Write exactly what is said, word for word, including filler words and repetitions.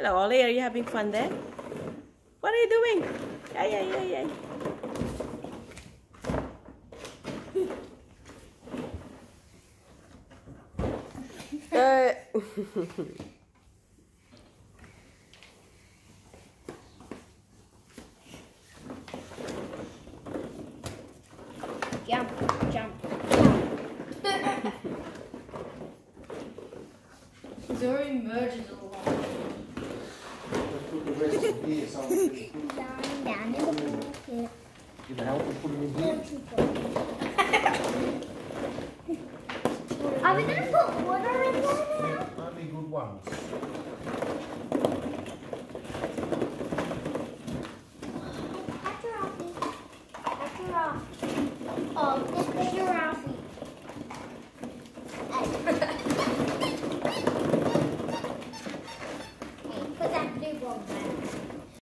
Hello, Ollie. Are you having fun there? What are you doing? Yay, yay, yay, yay. uh. Jump, jump, jump. He's already merged it all. Put the rest in here, so Down, down in the pocket. you can help me put them in here. Are we going to put water in there now? Only good ones. A giraffe. A giraffe. Oh, this is giraffe. Put that blue one back.